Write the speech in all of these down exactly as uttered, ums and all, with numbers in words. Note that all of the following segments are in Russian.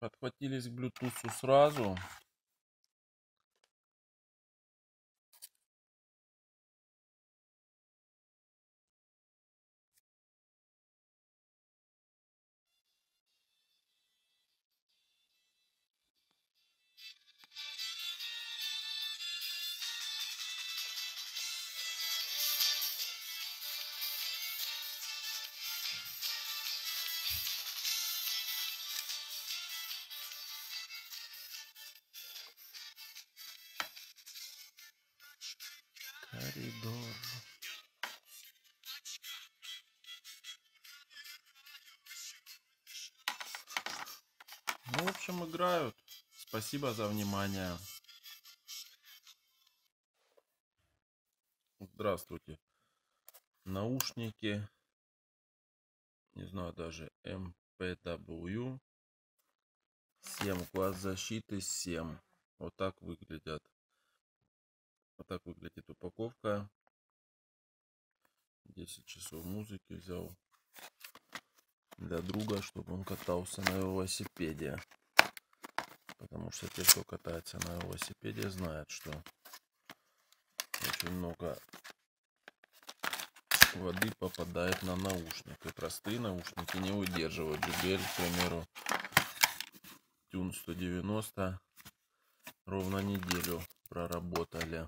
Подхватились к Bluetooth сразу. Коридор. Ну, в общем, играют. Спасибо за внимание. Здравствуйте. Наушники. Не знаю, даже эм пэ дабл ю. семь. Класс защиты семь. Вот так выглядят. Вот так выглядит упаковка. десять часов музыки взял для друга, чтобы он катался на велосипеде. Потому что те, кто катается на велосипеде, знают, что очень много воды попадает на наушник. И простые наушники не выдерживают. джей би эл, к примеру, Tune сто девяносто ровно неделю проработали.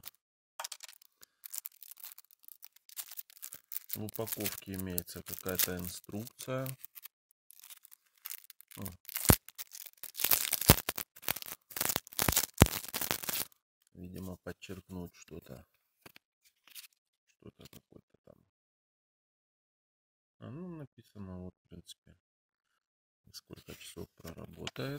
В упаковке имеется какая-то инструкция. Видимо, подчеркнуть что-то. Что-то какой-то там. А ну, написано, вот, в принципе, сколько часов проработает.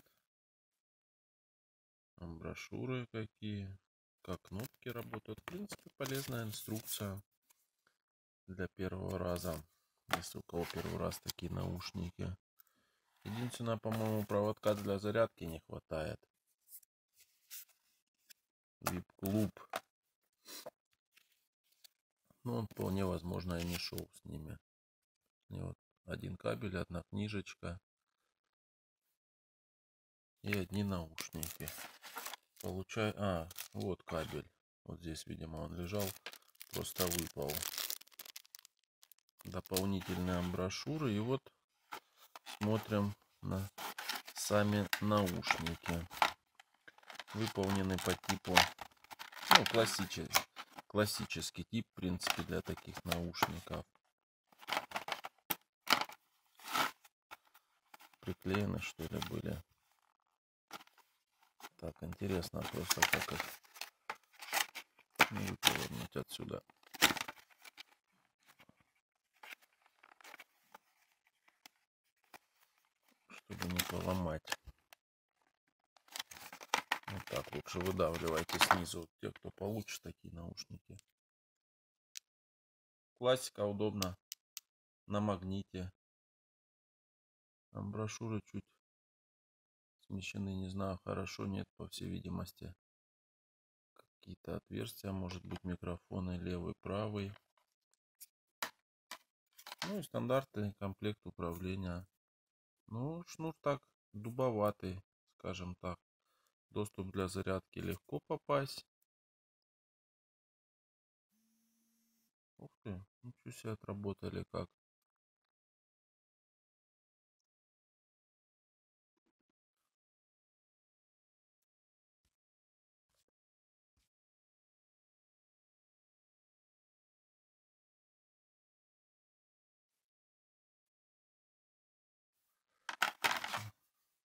Там брошюры какие. Как кнопки работают. В принципе, полезная инструкция для первого раза. Если у кого первый раз такие наушники. Единственное, по-моему, проводка для зарядки не хватает. вип-клуб. Ну, он вполне возможно и не шел с ними. И вот один кабель, одна книжечка. И одни наушники. Получаю... А, вот кабель. Вот здесь, видимо, он лежал. Просто выпал. Дополнительные брошюры. И вот смотрим на сами наушники. Выполнены по типу... Ну, классический. Классический тип, в принципе, для таких наушников. Приклеены, что ли, были. Так, интересно просто, как их выковырнуть отсюда. Чтобы не поломать. Вот так лучше выдавливайте снизу, те, кто получит такие наушники. Классика, удобно. На магните. Там брошюры чуть смещены, не знаю, хорошо, нет, по всей видимости. Какие-то отверстия, может быть, микрофоны левый, правый. Ну и стандартный комплект управления. Ну, шнур так дубоватый, скажем так. Доступ для зарядки легко попасть. Ух ты, ничего себе, отработали как.